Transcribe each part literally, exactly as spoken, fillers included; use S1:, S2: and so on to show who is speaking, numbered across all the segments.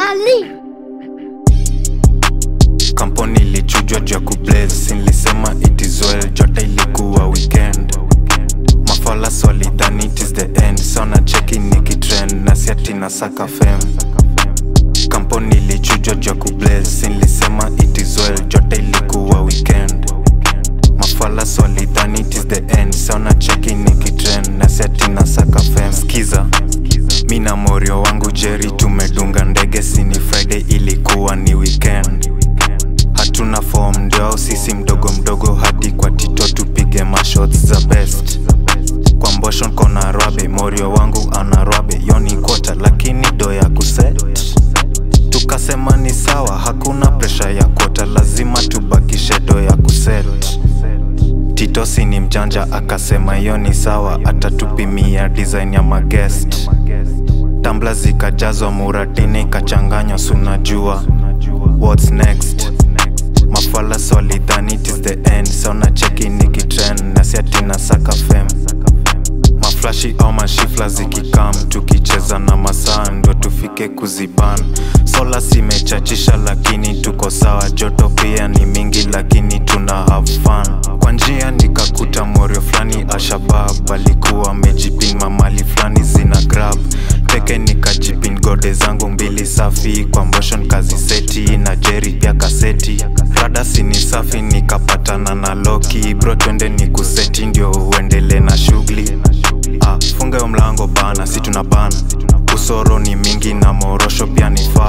S1: Mali.
S2: Kampuni ilichujwa juu ya kublaze, nilisema it is well, jota ilikuwa weekend. Mafala walidhani it is the end, sana cheki nikitrend na si ati nasaka fame. Kampuni ilichujwa juu ya kublaze, nilisema it is well, jota ilikuwa weekend. Mafala walidhani it is the end, sana cheki nikitrend na si ati nasaka fame. Skiza, mi na morio wangu Jerry tumedunga ndege, sini Friday ilikuwa ni weekend. Hatuna form ndio sisi mdogo mdogo hadi kwa tito tupige mashots za best. Kwa mboshon kona rabe, morio wangu ana rabe, yoni kota lakini do ya kuset. Tukasema ni sawa, hakuna pressure ya kota, lazima tubakishe do ya kuset. Tito si ni mjanja akasema yoni sawa, atatupimia design ya maguest. Tambla zikajazwa muratini kachanganywa sunajua what's next. Mafala walidhani it is the end, sana cheki nikitrend na si ati nasaka fame. Maflashi au mashifla zikikam, tukicheza na masaa ndo tufike kuziban. Sola simechachisha lakini tuko sawa, joto pia ni mingi lakini tuna have fun. Kwa njia nikakuta morio flani ashabab, alikuwa mejipin mamali flani zina grab. Teke nikajipin gode zangu mbili safi, kwa motion kazi seti na Jerry pia kaseti. Rada sini safi nikapatana na Loki, bro twende ni kuseti ndio uendele na shughuli. Ah, funga yo mlango bana, si tunabana. Usoro ni mingi na morosho pia ni faa.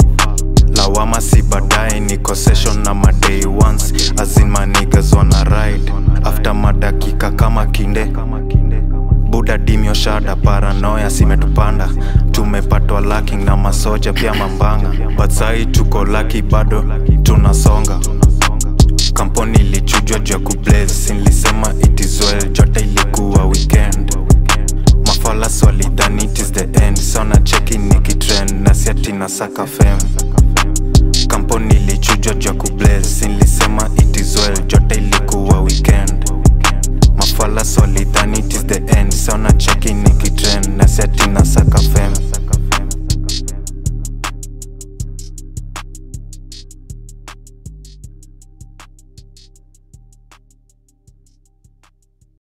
S2: Lawama si baadaye, niko session na my day once, as in my niggas wanna ride. After madakika kama kinde, Buda dimyo shada paranoia simetupanda. Tumepatwa lacking na masoja pia mambanga, but sai tuko lucky bado tunasonga. Kampuni ilichujwa juu ya kublaze, nilisema it is well, jota ilikuwa weekend. Mafala walidhani it is the end, sana cheki nikitrend na si ati nasaka fame. Kampuni ilichujwa juu ya kublaze, nilisema it is well, jota ilikuwa weekend. Mafala walidhani it is the end, sana cheki